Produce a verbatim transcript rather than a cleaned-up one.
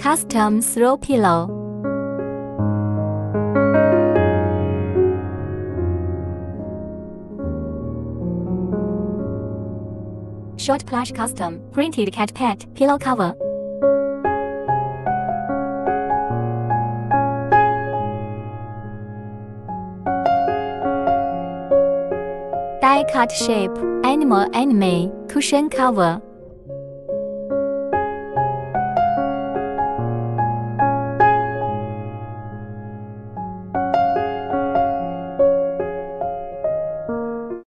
Custom throw pillow. Short plush custom printed cat pet pillow cover. Die cut shape animal anime cushion cover.